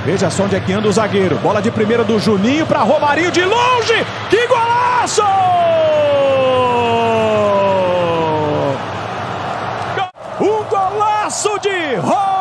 Veja só onde é que anda o zagueiro. Bola de primeira do Juninho para Romarinho de longe. Que golaço! Um golaço de Romarinho!